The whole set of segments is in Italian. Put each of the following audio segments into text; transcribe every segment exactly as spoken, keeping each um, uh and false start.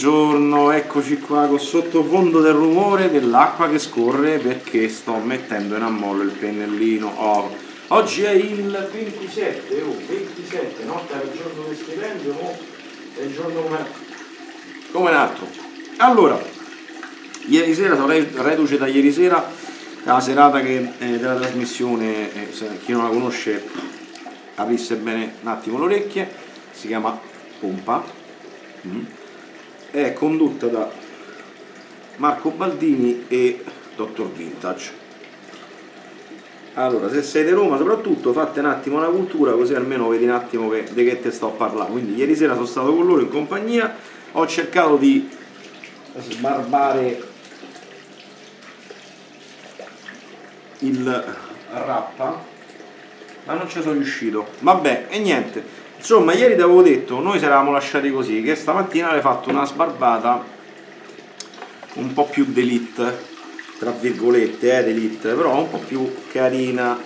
buongiorno, eccoci qua con sottofondo del rumore dell'acqua che scorre perché sto mettendo in ammollo il pennellino. Oh, oggi è il ventisette, oh, ventisette, notte era il giorno del stipendio, no? È il giorno come, come un altro. Allora, ieri sera, sono reduce da ieri sera, la serata che, eh, della trasmissione, eh, se chi non la conosce aprisse bene un attimo le orecchie, si chiama Pompa. Mm. È condotta da Marco Baldini e Dottor Vintage. Allora, se sei di Roma soprattutto fate un attimo la cultura, così almeno vedi un attimo che, di che te sto a parlare. Quindi ieri sera sono stato con loro in compagnia, ho cercato di sbarbare il rappa, ma non ci sono riuscito. Vabbè, e niente. Insomma, ieri ti avevo detto, noi ci eravamo lasciati così, che stamattina avevo fatto una sbarbata un po' più d'elite, tra virgolette, eh, d'elite, però un po' più carina.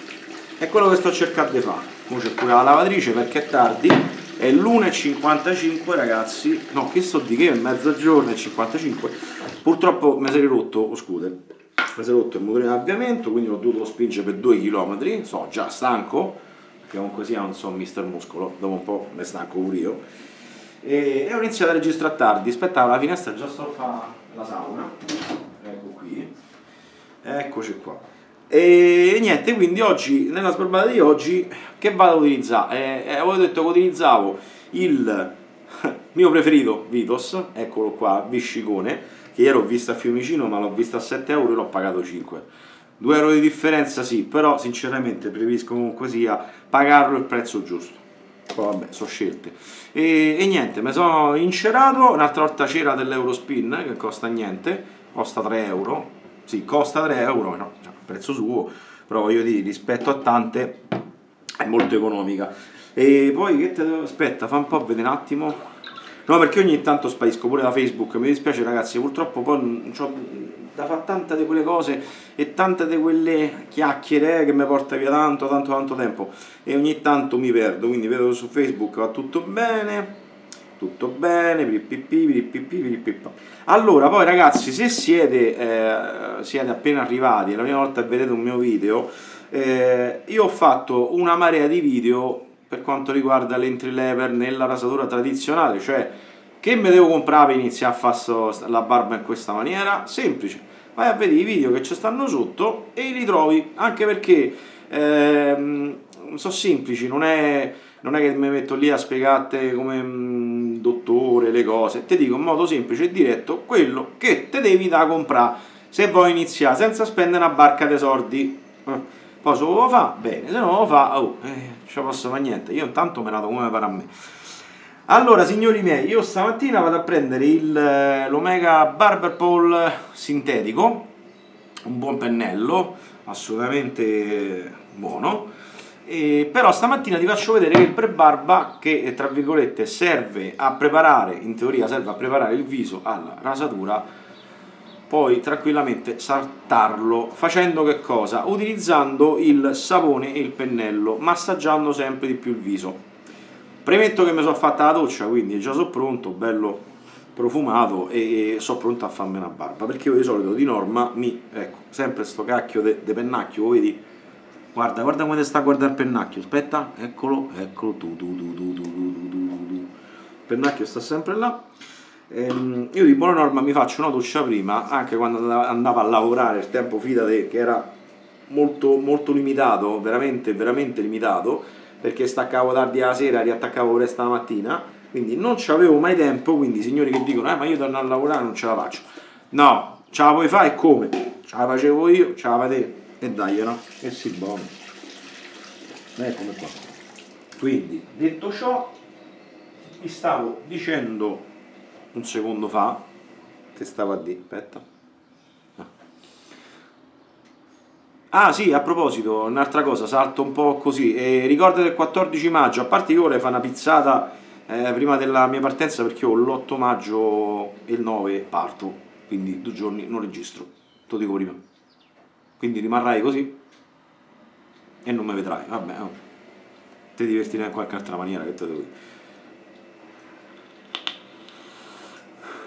È quello che sto cercando di fare. Ora c'è pure la lavatrice perché è tardi, è l'una e cinquantacinque ragazzi, no, che sto di che? È mezzogiorno e cinquantacinque. Purtroppo mi si è rotto, oh, scusate, mi si è rotto il motore di avviamento, quindi l'ho dovuto spingere per due chilometri, so, già stanco, che comunque sia non so mister Muscolo, dopo un po' mi stanco pure io, e, e ho iniziato a registrare tardi, aspettavo la finestra, già sto a fare la sauna, ecco qui, eccoci qua, e, e niente, quindi oggi, nella sbarbata di oggi, che vado ad utilizzare? Eh, eh, avevo detto che utilizzavo il mio preferito Vitos, eccolo qua, Viscicone, che ieri ho visto a Fiumicino ma l'ho visto a sette euro e l'ho pagato cinque. due euro di differenza sì, però sinceramente preferisco comunque sia pagarlo il prezzo giusto. Poi vabbè, sono scelte. E, e niente, mi sono incerato, un'altra volta c'era dell'Eurospin che costa niente, costa tre euro. Sì, costa tre euro, no, cioè, prezzo suo, però voglio dire, rispetto a tante è molto economica. E poi che te devo... aspetta, fa un po' vedere un attimo. No, perché ogni tanto sparisco pure da Facebook, mi dispiace ragazzi, purtroppo poi non c'ho da fare tante di quelle cose e tante di quelle chiacchiere che mi porta via tanto, tanto, tanto tempo e ogni tanto mi perdo, quindi vedo che su Facebook va tutto bene, tutto bene, piripipì, piripipì, piripipà. Allora, poi ragazzi, se siete, eh, siete appena arrivati, è la prima volta che vedete un mio video, eh, io ho fatto una marea di video per quanto riguarda l'entry level nella rasatura tradizionale, cioè che mi devo comprare per iniziare a fare la barba in questa maniera? Semplice, vai a vedere i video che ci stanno sotto e li trovi, anche perché ehm, sono semplici, non è, non è che mi metto lì a spiegarti come mh, dottore le cose, ti dico in modo semplice e diretto quello che te devi da comprare se vuoi iniziare senza spendere una barca di soldi. Eh. Poi se lo fa, bene, se non lo fa, oh, eh, non ce la posso fare niente, io intanto me la do come pare a me. Allora, signori miei, io stamattina vado a prendere l'Omega Barber Pole sintetico, un buon pennello, assolutamente buono, e, però stamattina ti faccio vedere che il pre-barba, che tra virgolette serve a preparare, in teoria serve a preparare il viso alla rasatura, poi tranquillamente saltarlo facendo che cosa? Utilizzando il sapone e il pennello, massaggiando sempre di più il viso. Premetto che mi sono fatta la doccia, quindi già sono pronto, bello profumato e sono pronto a farmi una barba, perché io di solito di norma mi, ecco, sempre sto cacchio di pennacchio, vedi? Guarda, guarda come ti sta a guardare il pennacchio, aspetta, eccolo, eccolo, tu, tu, tu, tu, tu, tu, tu, tu, tu. Il pennacchio sta sempre là. Io di buona norma mi faccio una doccia prima, anche quando andavo a lavorare, il tempo fidate che era molto, molto limitato, veramente, veramente limitato, perché staccavo tardi alla sera, riattaccavo presto la mattina, quindi non c'avevo mai tempo, quindi signori che dicono, eh ma io torno a lavorare non ce la faccio. No, ce la puoi fare e come? Ce la facevo io, ce la fai te, e dai, no? E si buono. Eccomi qua. Quindi, detto ciò, vi stavo dicendo un secondo fa, che stava a dire, aspetta. Ah sì, a proposito, un'altra cosa, salto un po' così, e ricordate il quattordici maggio, a parte che io vorrei fare una pizzata eh, prima della mia partenza, perché io l'otto maggio e il nove parto, quindi due giorni non registro, te lo dico prima. Quindi rimarrai così e non mi vedrai, vabbè, no. Ti divertirai in qualche altra maniera, che te devo dire.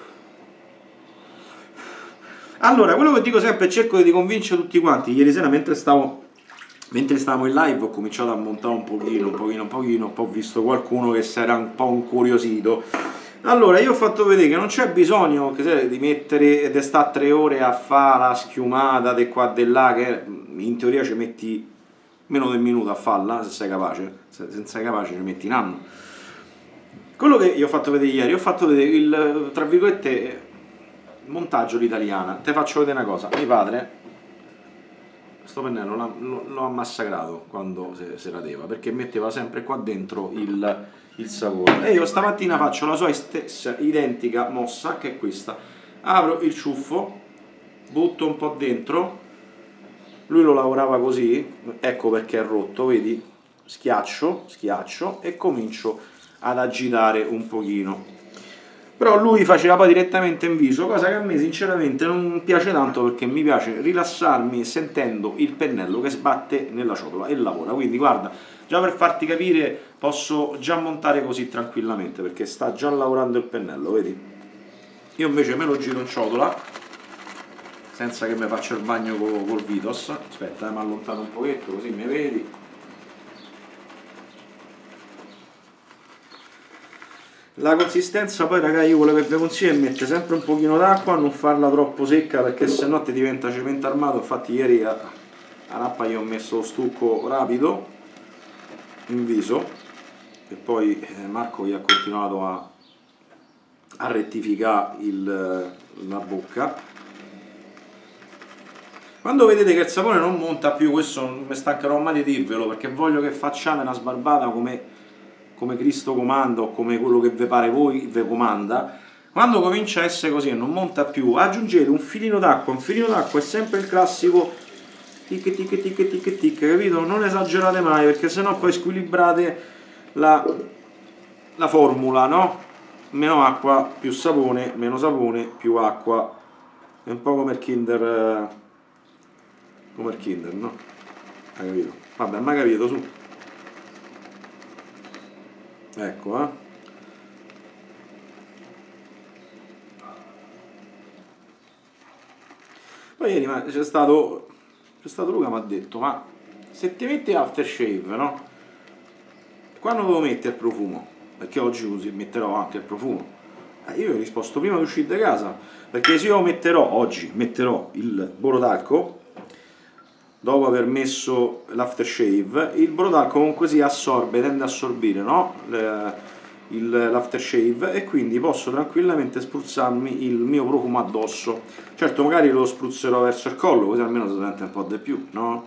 Allora, quello che dico sempre, cerco di convincere tutti quanti. Ieri sera mentre stavo mentre stavamo in live ho cominciato a montare un pochino, un pochino, un pochino, poi ho visto qualcuno che si era un po' incuriosito. Allora, io ho fatto vedere che non c'è bisogno che se, di mettere ed sta tre ore a fare la schiumata di qua e là, che in teoria ci metti meno di un minuto a farla, se sei capace, se non sei capace ci metti un anno. Quello che io ho fatto vedere ieri, ho fatto vedere il, tra virgolette, montaggio all'italiana. Te faccio vedere una cosa, mio padre sto pennello l'ho massacrato quando se, se radeva, perché metteva sempre qua dentro il, il sapore. E io stamattina faccio la sua stessa identica mossa, che è questa. Apro il ciuffo, butto un po' dentro, lui lo lavorava così, ecco perché è rotto, vedi? Schiaccio, schiaccio e comincio ad agitare un pochino. Però lui faceva poi direttamente in viso, cosa che a me sinceramente non piace tanto, perché mi piace rilassarmi sentendo il pennello che sbatte nella ciotola e lavora. Quindi guarda, già per farti capire posso già montare così tranquillamente, perché sta già lavorando il pennello, vedi? Io invece me lo giro in ciotola senza che mi faccia il bagno col, col Vitos. Aspetta, eh, mi allontano un pochetto così mi vedi. La consistenza poi, ragazzi, io quello che vi consiglio è mettere sempre un pochino d'acqua, non farla troppo secca, perché sennò ti diventa cemento armato. Infatti ieri a, a Rappa gli ho messo lo stucco rapido in viso e poi eh, Marco gli ha continuato a, a rettificare il, la bocca. Quando vedete che il sapone non monta più, questo non mi stancherò mai di dirvelo, perché voglio che facciate una sbarbata come come Cristo comanda o come quello che vi pare voi vi comanda. Quando comincia a essere così e non monta più, aggiungete un filino d'acqua. Un filino d'acqua è sempre il classico tic tic tic tic tic, capito? Non esagerate mai, perché sennò poi squilibrate la, la formula, no? Meno acqua più sapone, meno sapone più acqua. È un po' come il Kinder, come il Kinder, no? Hai capito? Vabbè, ma hai capito, su. Ecco, eh. Poi ieri c'è stato, c'è stato Luca mi ha detto, ma se ti metti aftershave, no? Quando devo mettere il profumo? Perché oggi usi, metterò anche il profumo. Eh, io ho risposto prima di uscire da casa, perché se io metterò, oggi metterò il borotalco, dopo aver messo l'aftershave, il borotalco comunque si assorbe, tende a assorbire, no? Le, l'aftershave, e quindi posso tranquillamente spruzzarmi il mio profumo addosso. Certo, magari lo spruzzerò verso il collo, così almeno si sente un po' di più, no?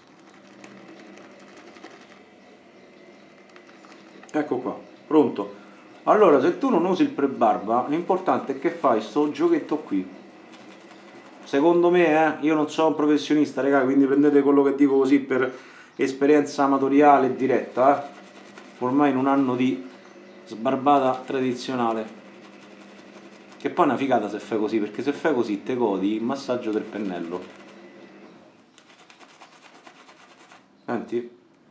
Ecco qua, pronto. Allora, se tu non usi il prebarba, l'importante è che fai sto giochetto qui. Secondo me, eh, io non sono un professionista, raga, quindi prendete quello che dico così per esperienza amatoriale e diretta, eh. Ormai in un anno di sbarbata tradizionale, che poi è una figata se fai così, perché se fai così te godi il massaggio del pennello. Senti?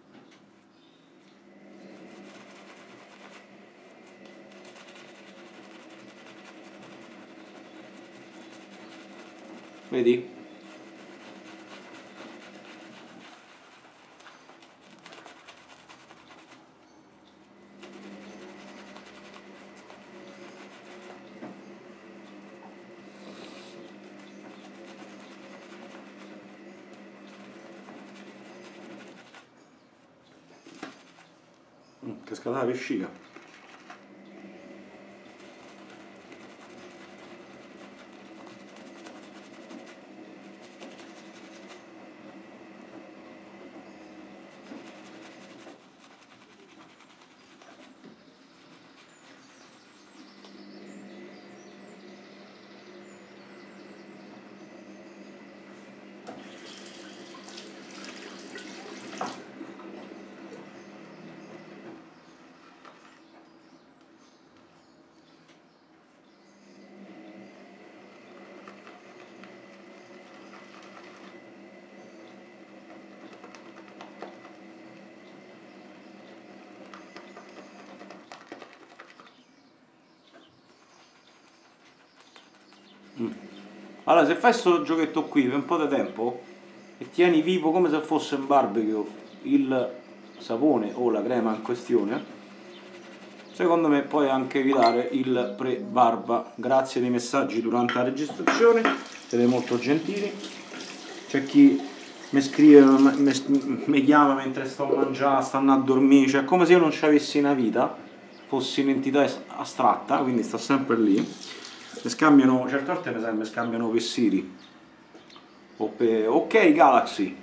Vedi? Cascata la vescica. Allora, se fai questo giochetto qui per un po' di tempo e tieni vivo come se fosse un barbecue il sapone o la crema in questione, secondo me puoi anche evitare il pre-barba. Grazie dei messaggi durante la registrazione, siete molto gentili. C'è chi mi scrive, mi chiama mentre sto mangiando, stanno a dormire, cioè come se io non ci avessi una vita, fossi un'entità astratta, quindi sta sempre lì. Mi scambiano, certe volte mi, mi scambiano per Siri o per ok Galaxy.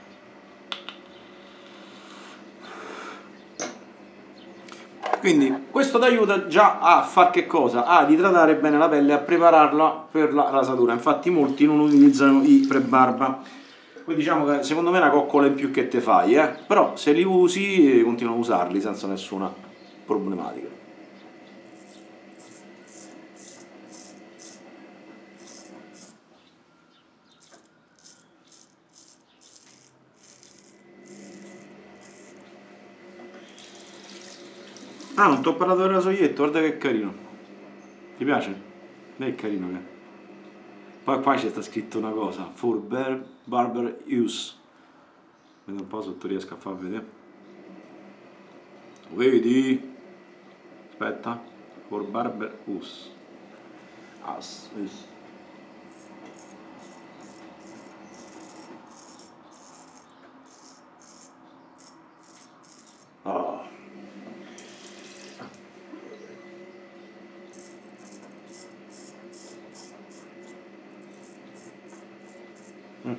Quindi questo ti aiuta già a fare che cosa? Ad idratare bene la pelle e a prepararla per la rasatura. Infatti molti non utilizzano i pre-barba. Poi diciamo che secondo me è una coccola in più che te fai, eh? Però se li usi continua a usarli senza nessuna problematica. Ah, non ti ho parlato del rasoietto, guarda che carino. Ti piace? È carino che è. Poi qua c'è sta scritto una cosa, for bar barber use. Vedo un po' se tu riesco a far vedere. Vedi? Aspetta. For barber use. As. Use. Oh. Mm.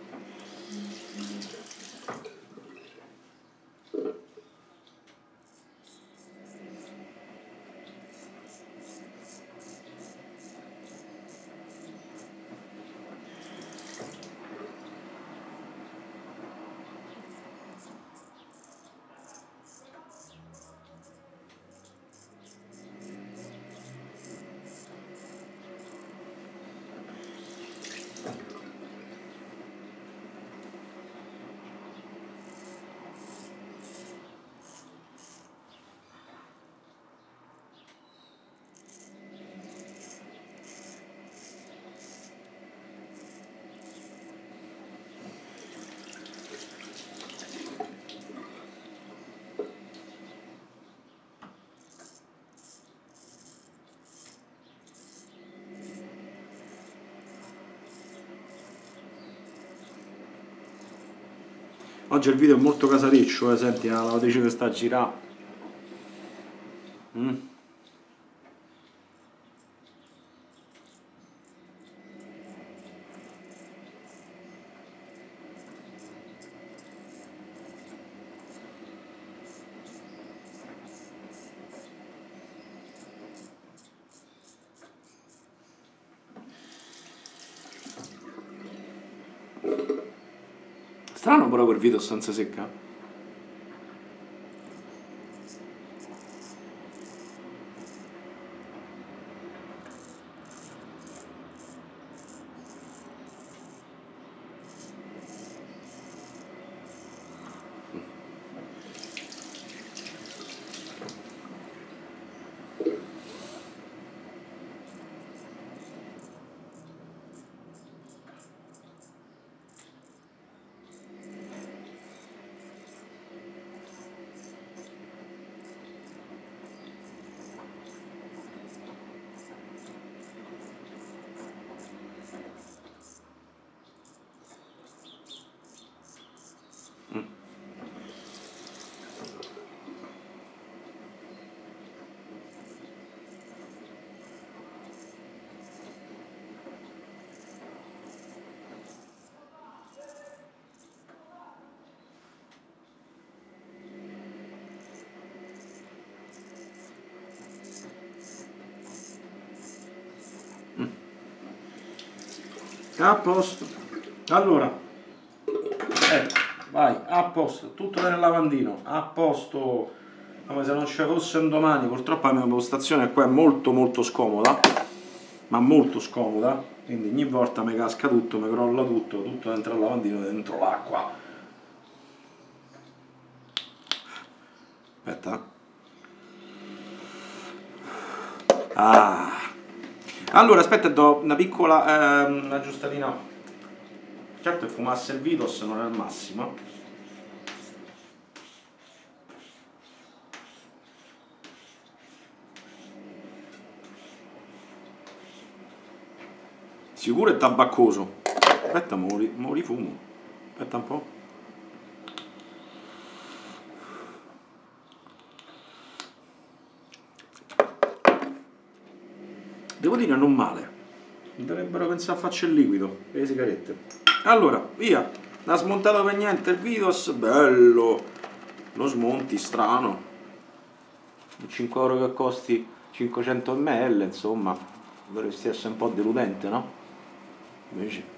Oggi il video è molto casareccio, eh, senti la lavatrice che sta a girare. Mm. Strano però quel video senza secca. A posto. Allora, ecco, vai, a posto, tutto nel lavandino, a posto, come se non ci fosse un domani. Purtroppo la mia postazione qua è molto molto scomoda, ma molto scomoda, quindi ogni volta mi casca tutto, mi crolla tutto, tutto dentro il lavandino, dentro l'acqua. Aspetta. Ah. Allora aspetta, do una piccola ehm, aggiustatina. Certo che fumasse il Vitos non è il massimo. Sicuro è tabaccoso. Aspetta, mo ri- mo rifumo. Aspetta un po'. Devo dire non male. Dovrebbero pensare a farci il liquido per le sigarette. Allora, via. Non ha smontato per niente il Vitos. Bello. Lo smonti, strano. cinque euro che costi cinquecento millilitri, insomma, dovresti essere un po' deludente, no? Invece...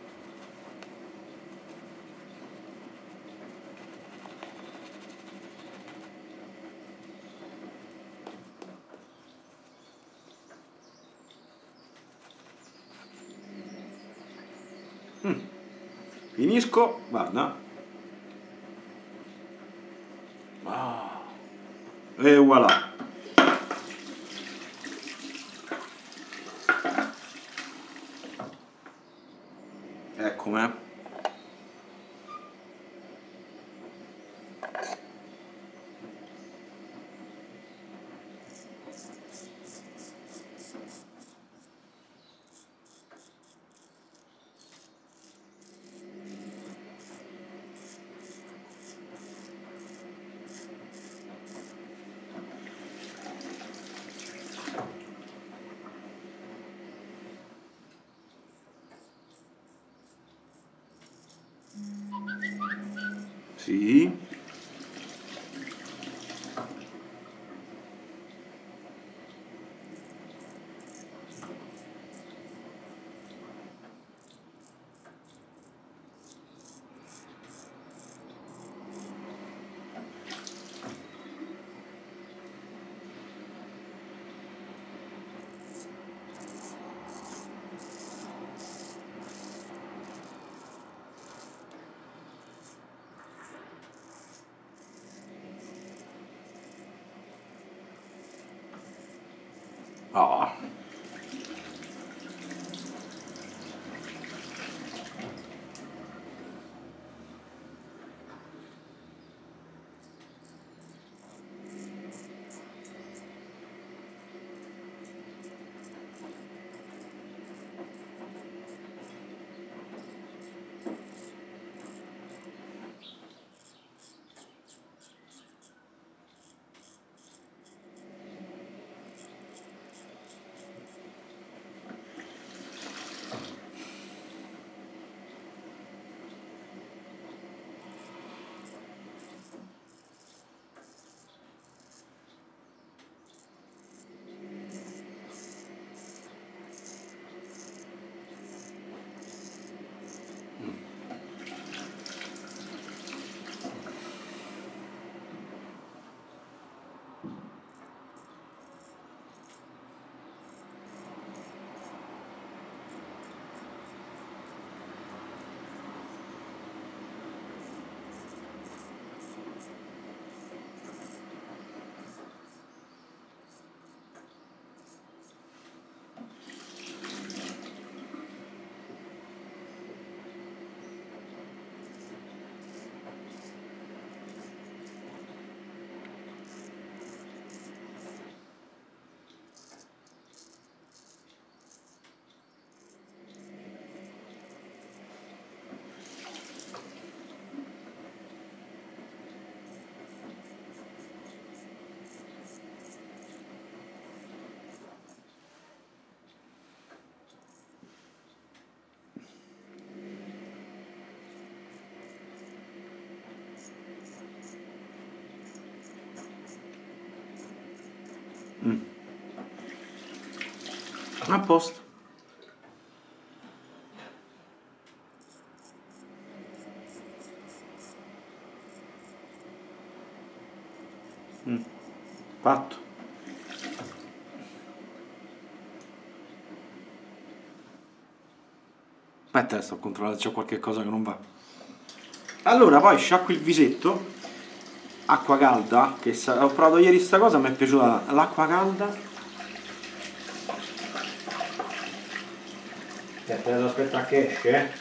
Mm. Finisco, guarda. Ah. E voilà. Ecco, eh. Sì. Ah. Mm. A posto. Mm. Fatto. Aspetta, sto controllando se c'è qualche cosa che non va. Allora, poi sciacqui il visetto. Acqua calda, che sa... ho provato ieri sta cosa, mi è piaciuta l'acqua calda. Aspetta, devo aspettare che esce, eh.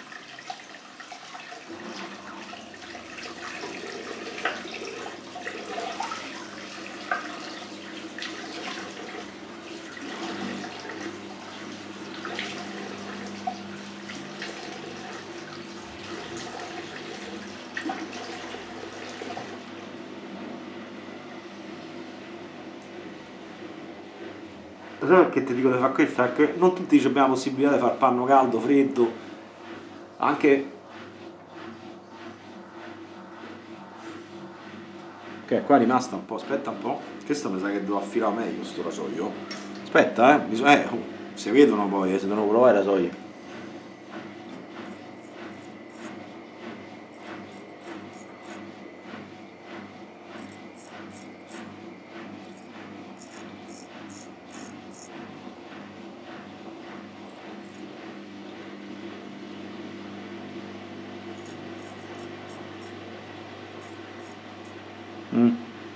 Sai perché ti dico di fare questo? Perché non tutti abbiamo la possibilità di fare panno caldo, freddo, anche... Ok, qua è rimasta un po', aspetta un po', questo mi sa che devo affilare meglio sto rasoio. Aspetta, eh, bisogna... eh, si vedono poi, eh, si devono provare i rasoi. Mm.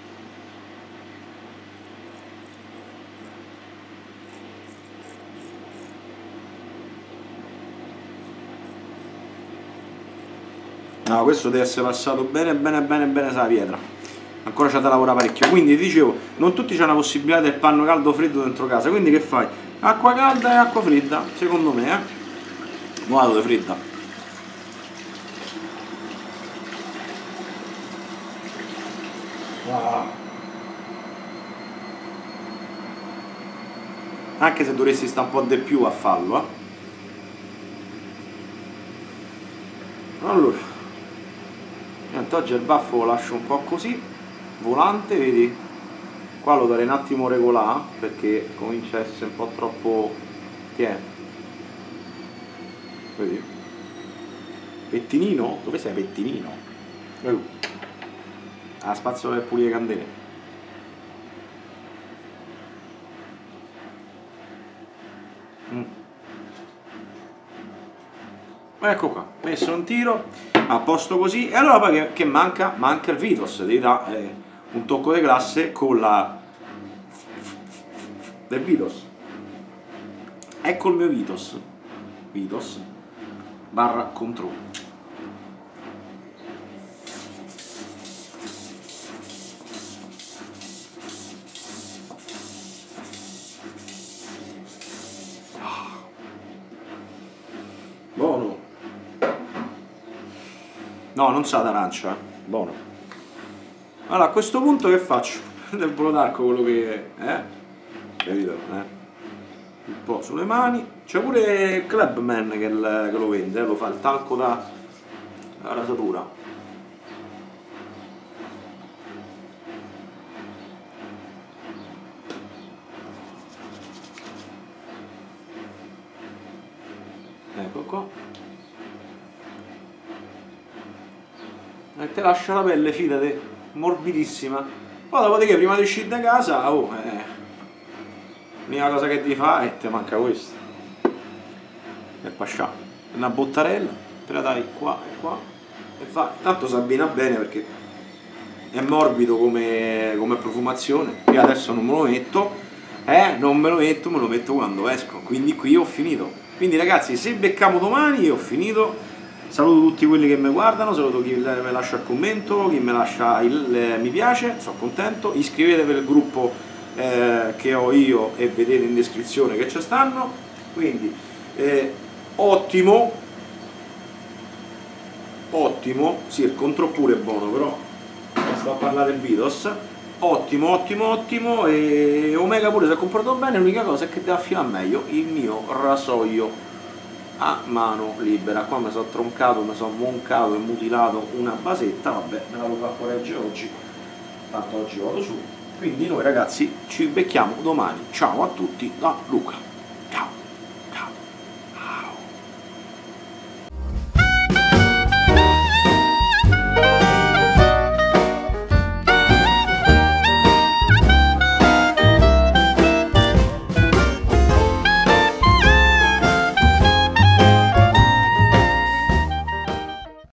No, questo deve essere passato bene bene bene bene sulla pietra. Ancora c'è da lavorare parecchio. Quindi dicevo, non tutti hanno la possibilità del panno caldo o freddo dentro casa. Quindi che fai? Acqua calda e acqua fredda, secondo me, eh. Nuoto di fredda. Wow. Anche se dovresti stare un po' di più a farlo, eh. Allora, niente, oggi il baffo lo lascio un po' così, volante, vedi? Qua lo darei un attimo regolare perché comincia a essere un po' troppo... che è? Vedi? Pettinino? Dove sei pettinino? Uh. Ah, spazio per pulire candele. Mm. Ecco qua, messo un tiro, a posto così. E allora poi che, che manca? Manca il Vitos, devi dare eh, un tocco di classe con la del Vitos. Ecco il mio Vitos. Vitos barra control. Buono. No, non sa d'arancia, eh. Buono. Allora, a questo punto che faccio? Prendo il volo d'arco, quello che è, eh? Capito? Eh? Un po' sulle mani. C'è pure Clubman che, il, che lo vende, eh? Lo fa il talco da, da rasatura. Ecco qua. E te lascia la pelle, fidate, morbidissima. Poi dopodiché prima di uscire da casa, oh, eh, l'unica cosa che devi fare è te manca questo. E pascià. Una bottarella, te la dai qua e qua e vai. Tanto si abbina bene perché è morbido come, come profumazione. Io adesso non me lo metto, eh, non me lo metto, me lo metto quando esco. Quindi qui ho finito. Quindi ragazzi, se becchiamo domani io ho finito. Saluto tutti quelli che mi guardano, saluto chi mi lascia il commento, chi mi lascia il eh, mi piace, sono contento. Iscrivetevi al gruppo eh, che ho io e vedete in descrizione che ci stanno. Quindi eh, ottimo, ottimo, sì, il control pure è buono, però sto a parlare del Vitos. Ottimo, ottimo, ottimo, e Omega pure si è comportato bene. L'unica cosa è che deve affilare meglio il mio rasoio a mano libera. Qua mi sono troncato, mi sono moncato e mutilato una basetta, vabbè, me la devo far correggere oggi, tanto oggi vado su. Quindi noi ragazzi ci becchiamo domani. Ciao a tutti da Luca.